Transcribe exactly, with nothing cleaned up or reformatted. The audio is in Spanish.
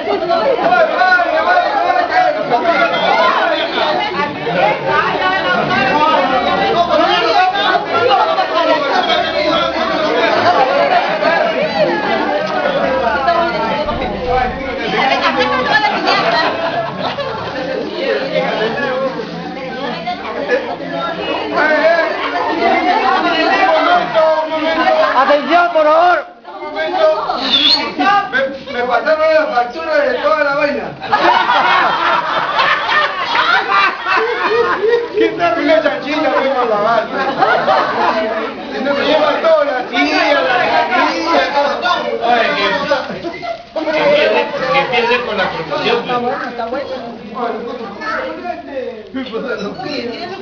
Atención, por favor. Un momento. Me, me pasaron la factura de toda la vaina. ¿Qué tal una chanchilla vengo a lavar? Si no me llevan todas las sillas, las sillas. Oye, que, que, pierde, que pierde con la promoción. Está bueno, está bueno. Oye,